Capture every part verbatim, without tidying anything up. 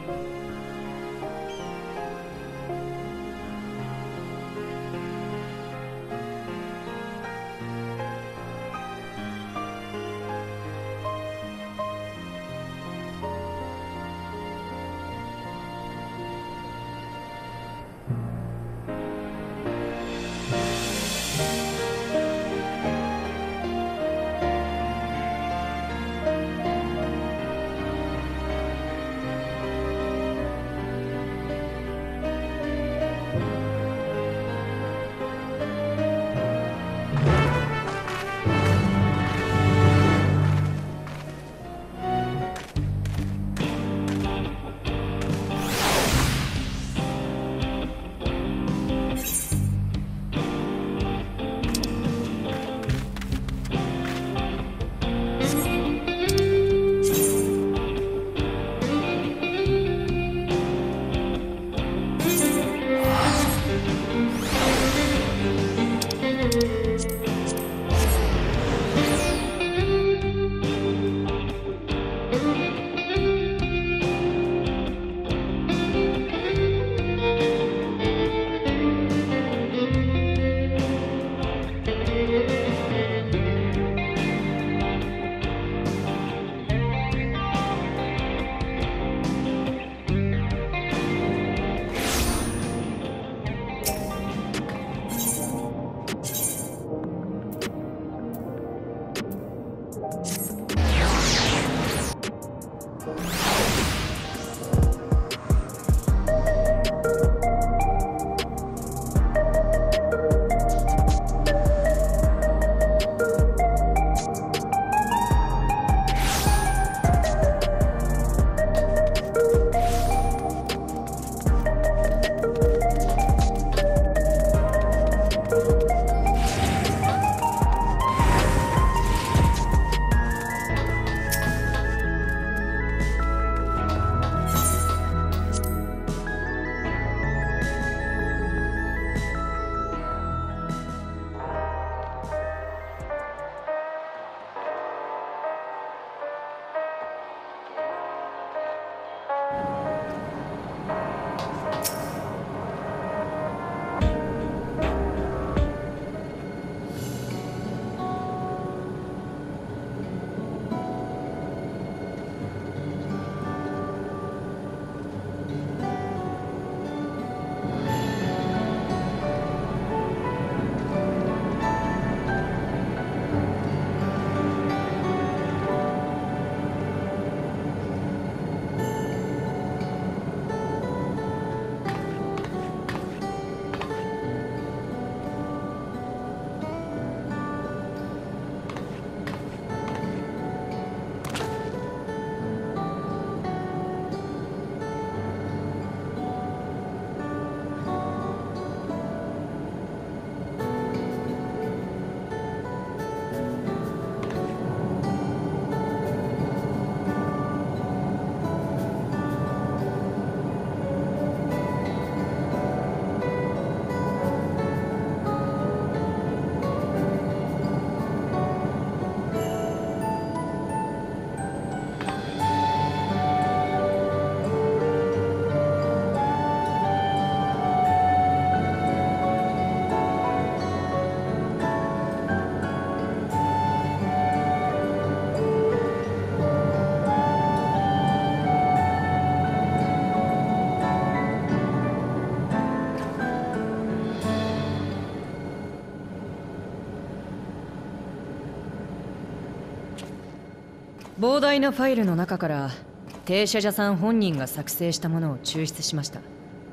膨大なファイルの中から停車者さん本人が作成したものを抽出しました。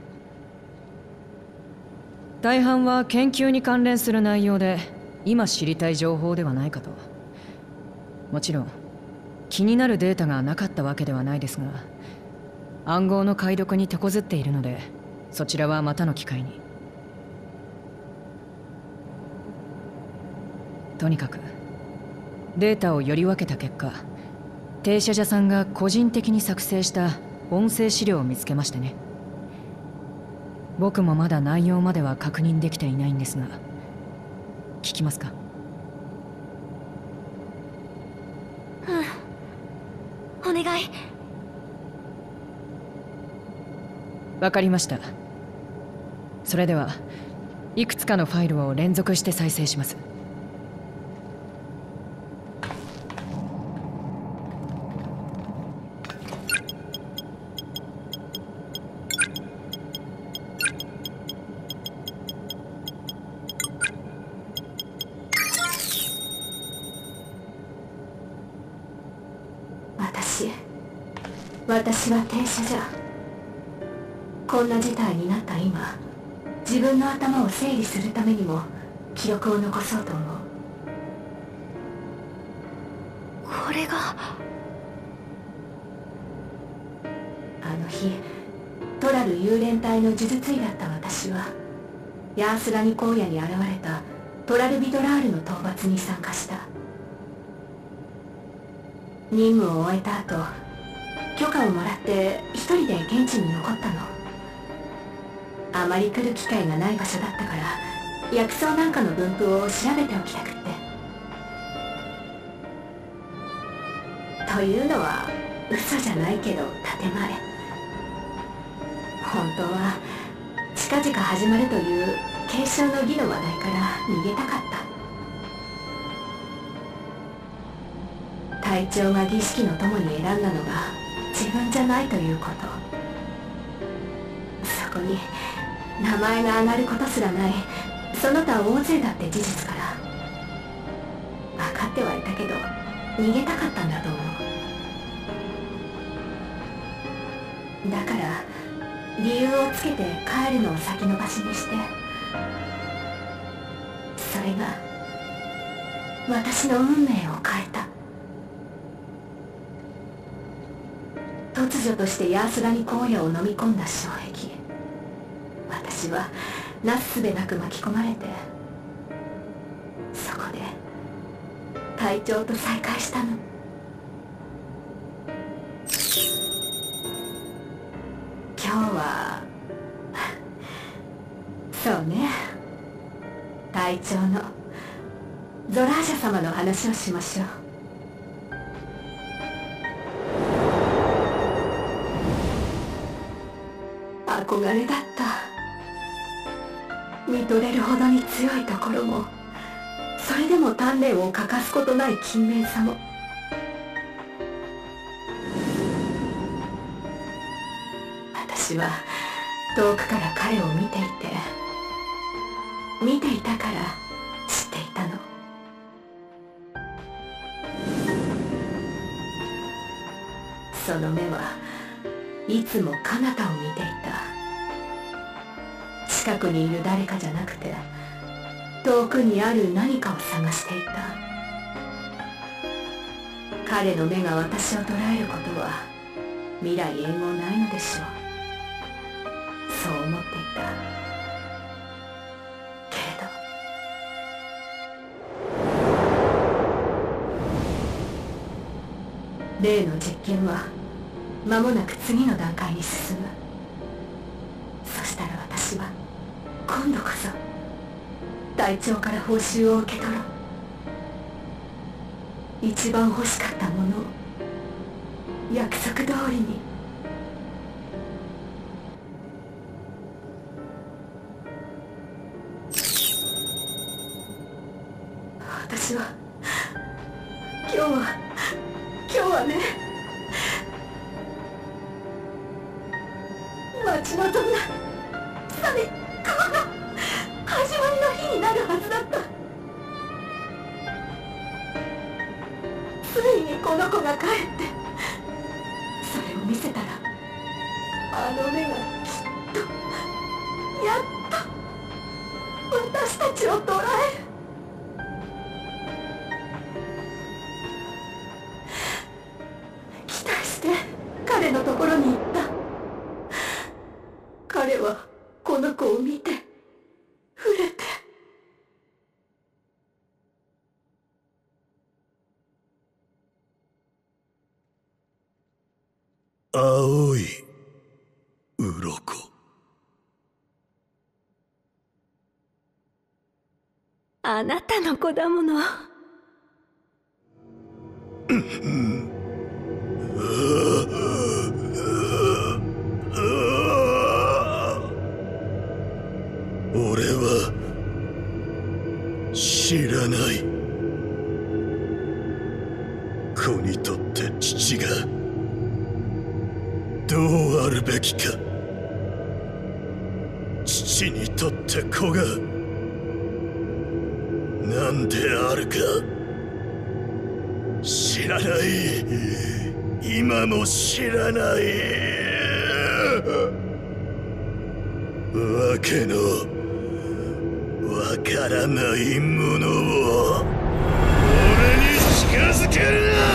大半は研究に関連する内容で今知りたい情報ではないかと。もちろん気になるデータがなかったわけではないですが、暗号の解読に手こずっているので、そちらはまたの機会に。とにかくデータをより分けた結果、停車者さんが個人的に作成した音声資料を見つけましてね。僕もまだ内容までは確認できていないんですが、聞きますか？ うん、お願い。 わかりました。それではいくつかのファイルを連続して再生します。 私私は停車じゃ。こんな事態になった今、自分の頭を整理するためにも記録を残そうと思う。 これがあの日トラル幽霊隊の呪術医だった私は、ヤースラニ荒野に現れたトラルビドラールの討伐に参加した。任務を終えた後、許可をもらって一人で現地に残ったの。あまり来る機会がない場所だったから、薬草なんかの分布を調べておきたくって。というのは嘘じゃないけど建前。本当は近々始まるという継承の儀の話題から逃げたかった。隊長が儀式の友に選んだのが自分じゃないということ。そこに名前が挙がることすらないその他大勢だって事実から分かってはいたけど、逃げたかったんだと思う。だから理由をつけて帰るのを先延ばしにして、それが私の運命を変えた。突如としてヤースラニ荒野を飲み込んだ衝撃、私はなすすべなく巻き込まれて、そこで隊長と再会したの。今日はそうね、隊長のゾラーシャ様の話をしましょう。憧れだった。見とれるほどに強いところも、それでも鍛錬を欠かすことない勤勉さも。私は遠くから彼を見ていて、見ていたから知っていたの。その目はいつも彼方を見ていた。近くにいる誰かじゃなくて、遠くにある何かを探していた。彼の目が私を捉えることは未来永劫ないのでしょう。そう思っていたけれど、例の実験は間もなく次の段階に進む。そしたら私は今度こそ隊長から報酬を受け取ろう。一番欲しかったものを約束通りに。私は今日は今日はね、待ち望んだ最高の始まりの日になるはずだった。ついにこの子が帰って、それを見せたら、あの目がきっとやっと私たちを捕らえる。期待して彼のところに行った。彼はこの子を見て触れて、 青い鱗。 あなたの子だもの。 知らない。子にとって父がどうあるべきか、父にとって子が何であるか知らない。今も知らない。わけのわからないものを俺に近づけるな。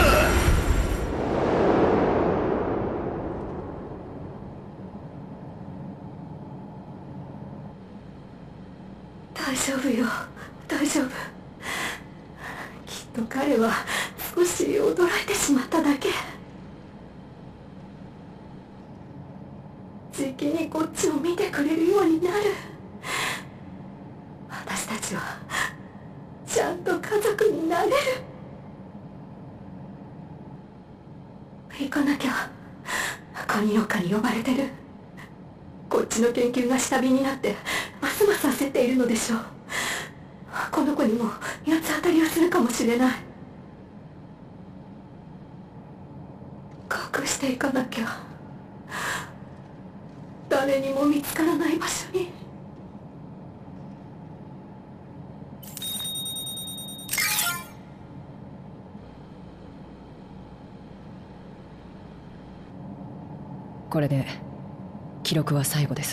大丈夫よ、大丈夫。きっと彼は少し驚いてしまっただけ。じきにこっちを見てくれるようになる。私たちはちゃんと家族になれる。行かなきゃ。カニオカに呼ばれてる。こっちの研究が下火になってますます焦っているのでしょう。この子にも八つ当たりをするかもしれない。隠していかなきゃ。誰にも見つからない場所に。 これで記録は最後です。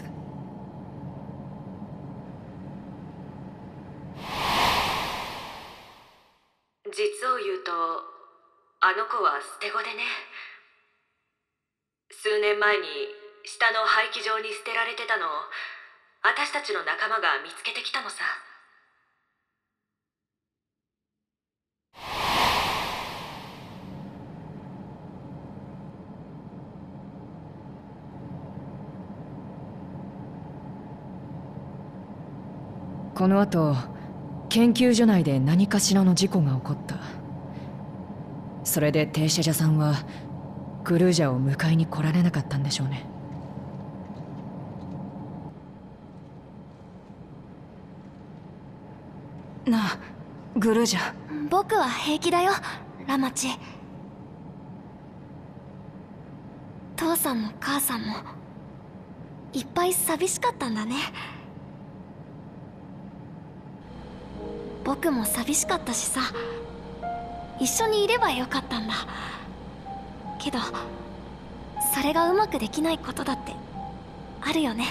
実を言うと、あの子は捨て子でね。数年前に下の廃棄場に捨てられてたのを私たちの仲間が見つけてきたのさ。 この後研究所内で何かしらの事故が起こった。それで停車者さんはグルージャを迎えに来られなかったんでしょうね。 なあ、グルージャ。僕は平気だよ、ラマチ。父さんも母さんもいっぱい寂しかったんだね。僕も寂しかったしさ、一緒にいればよかったんだけど、それがうまくできないことだってあるよね。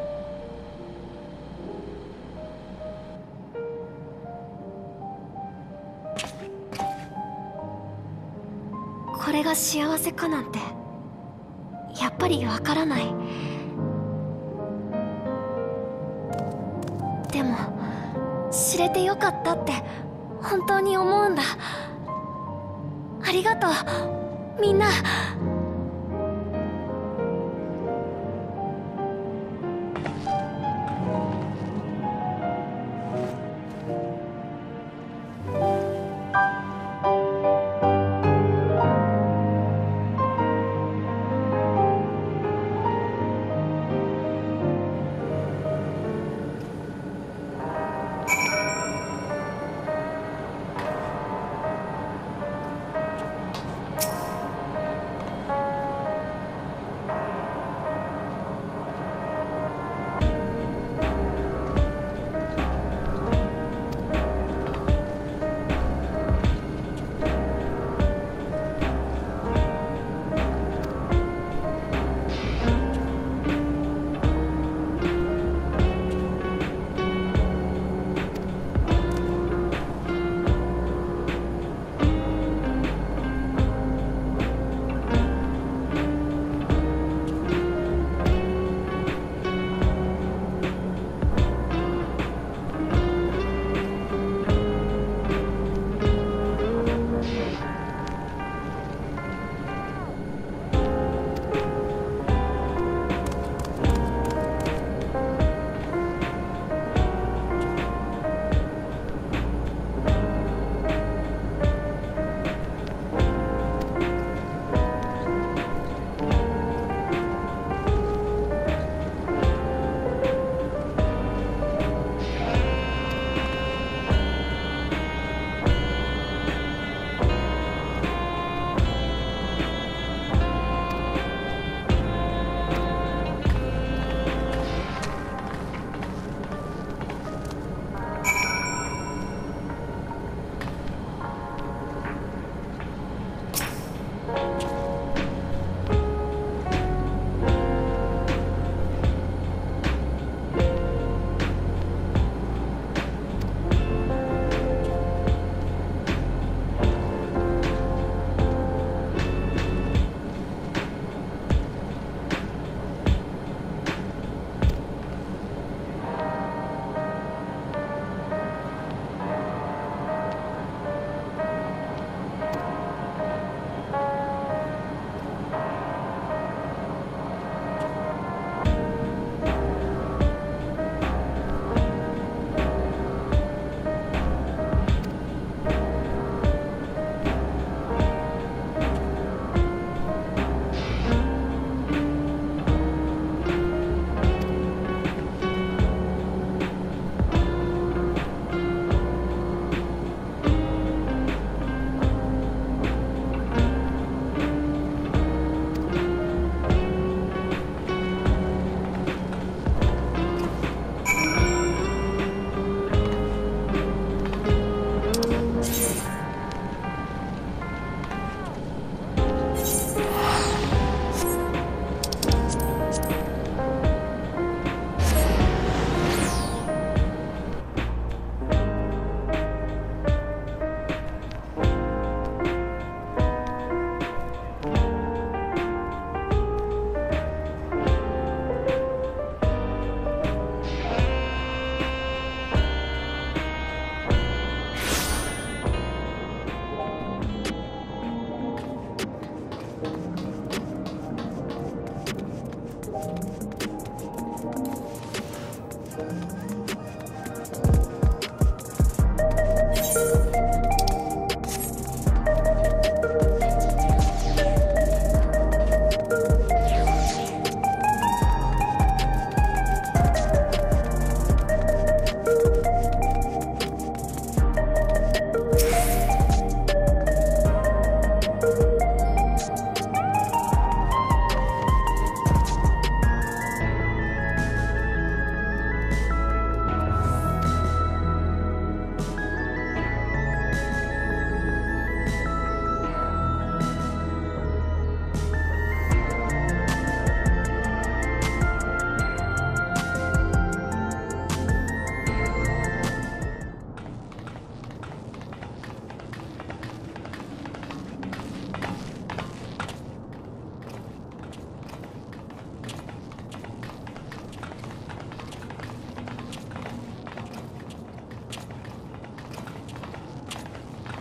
これが幸せかなんてやっぱりわからない。でも知れてよかったって本当に思うんだ。ありがとう、みんな。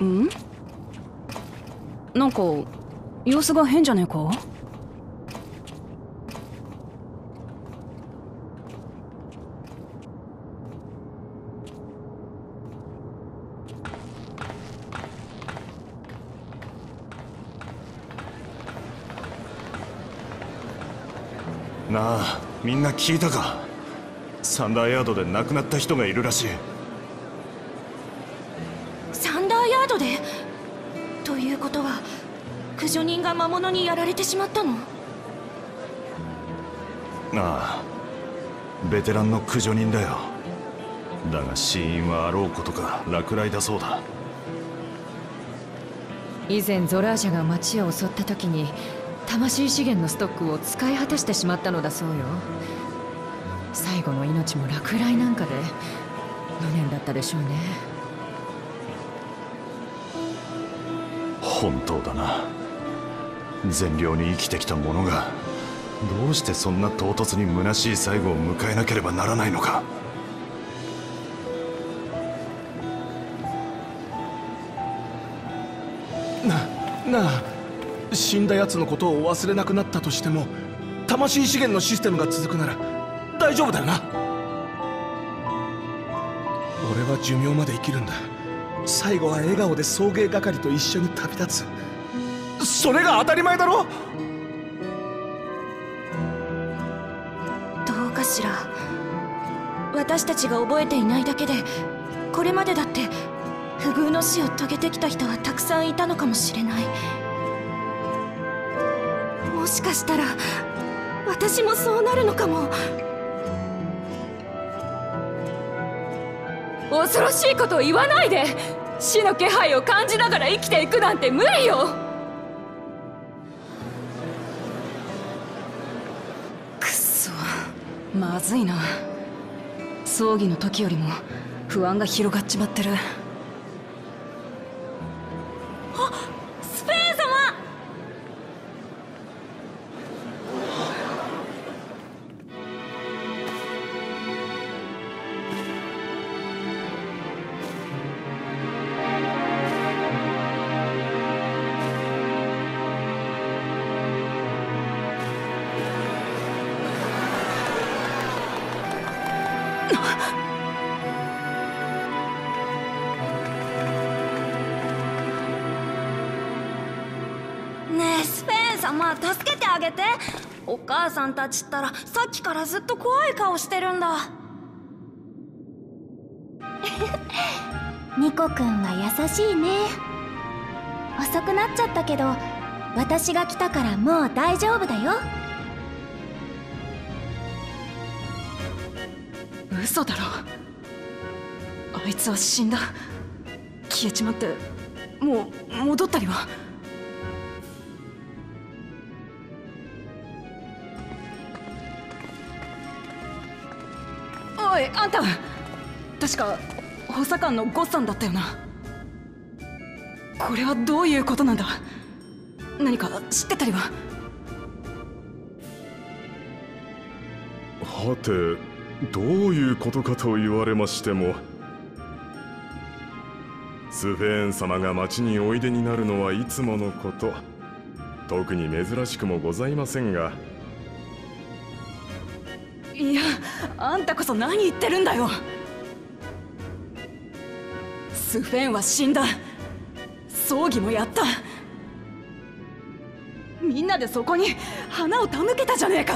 ん？なんか様子が変じゃねえか？ なあ、みんな聞いたか？サンダーヤードで亡くなった人がいるらしい。 サンダーヤードで？ということは駆除人が魔物にやられてしまったの？ ああ、ベテランの駆除人だよ。だが死因はあろうことか落雷だそうだ。 以前ゾラージャが町を襲った時に魂資源のストックを使い果たしてしまったのだそうよ。最後の命も落雷なんかで無念だったでしょうね。 本当だな。善良に生きてきた者がどうしてそんな唐突に虚しい最後を迎えなければならないのか。 な、なあ、死んだ奴のことを忘れなくなったとしても魂資源のシステムが続くなら大丈夫だよな。俺は寿命まで生きるんだ。最後は笑顔で送迎係と一緒に旅立つ。それが当たり前だろ。 どうかしら。私たちが覚えていないだけでこれまでだって不遇の死を遂げてきた人はたくさんいたのかもしれない。もしかしたら私もそうなるのかも。 恐ろしいことを言わないで。死の気配を感じながら生きていくなんて無理よ。 くっそ、まずいな。葬儀の時よりも不安が広がっちまってる。 スフェーン様！ねえスフェーン様、助けてあげて。お母さんたちったらさっきからずっと怖い顔してるんだ。 ニコくんは優しいね。遅くなっちゃったけど私が来たからもう大丈夫だよ。 嘘だろ。あいつは死んだ。消えちまってもう戻ったりは。おいあんた、確か補佐官のゴッサンだったよな。これはどういうことなんだ。何か知ってたりは。 はて、どういうことかと言われましても、スフェーン様が町においでになるのはいつものこと。特に珍しくもございませんが。 いや、あんたこそ何言ってるんだよ。スフェンは死んだ。葬儀もやった。みんなでそこに花を手向けたじゃねえか。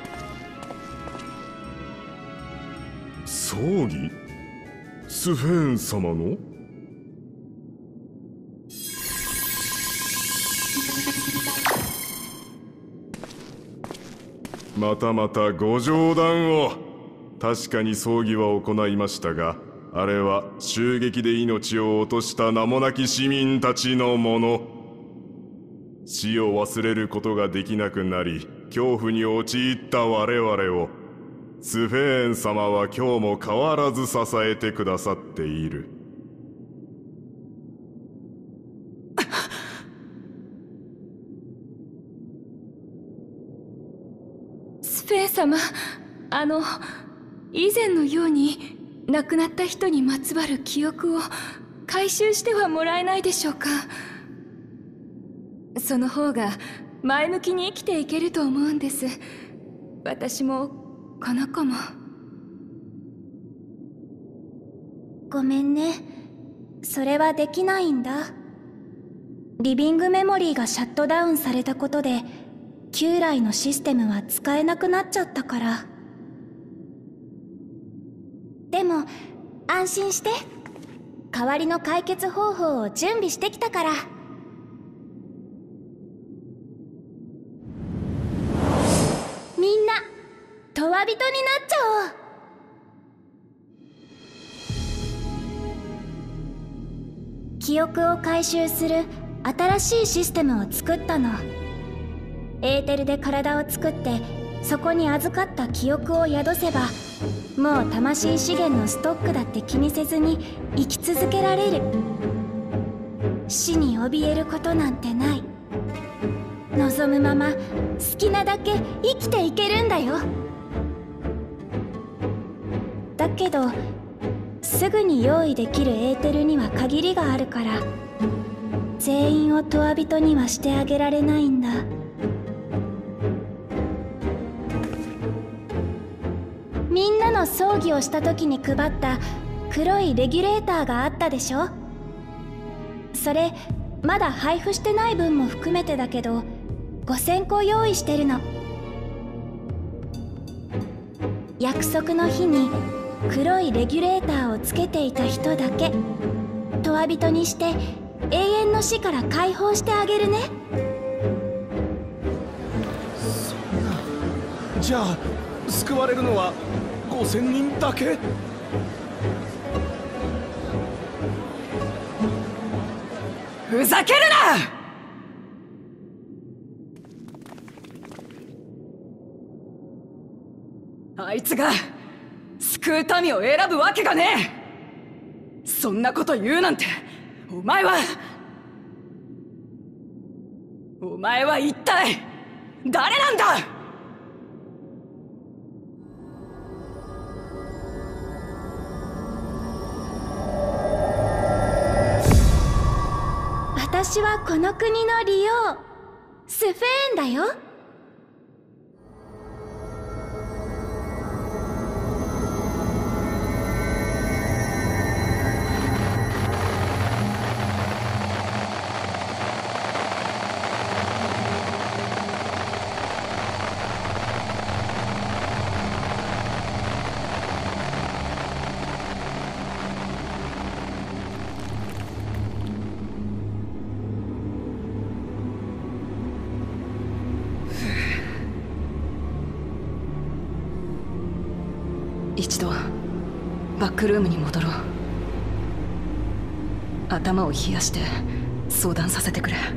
葬儀？スフェーン様の？またまたご冗談を。確かに葬儀は行いましたが、あれは襲撃で命を落とした名もなき市民たちのもの。死を忘れることができなくなり、恐怖に陥った我々を、スフェーン様は今日も変わらず支えてくださっている。 スフェーン様、あの以前のように亡くなった人にまつわる記憶を回収してはもらえないでしょうか。その方が前向きに生きていけると思うんです。私もこの子も。 ごめんね、それはできないんだ。リビングメモリーがシャットダウンされたことで旧来のシステムは使えなくなっちゃったから。でも安心して、代わりの解決方法を準備してきたから。みんなとわびとになっちゃおう。記憶を回収する新しいシステムを作ったの。エーテルで体を作って、そこに預かった記憶を宿せば、もう魂資源のストックだって気にせずに生き続けられる。死に怯えることなんてない。望むまま好きなだけ生きていけるんだよ。だけどすぐに用意できるエーテルには限りがあるから、全員をとわびとにはしてあげられないんだ。みんなの葬儀をした時に配った黒いレギュレーターがあったでしょ。それまだ配布してない分も含めてだけどごせんこ用意してるの。約束の日に黒いレギュレーターをつけていた人だけとわびとにして永遠の死から解放してあげるね。 そんな。じゃあ救われるのはごせんにんだけ？ ふざけるな！あいつが救う民を選ぶわけがねえ。そんなこと言うなんて、お前はお前は一体誰なんだ！ 私はこの国の利用スフェーンだよ。 一度バックルームに戻ろう。頭を冷やして相談させてくれ。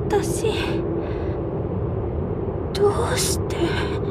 私どうして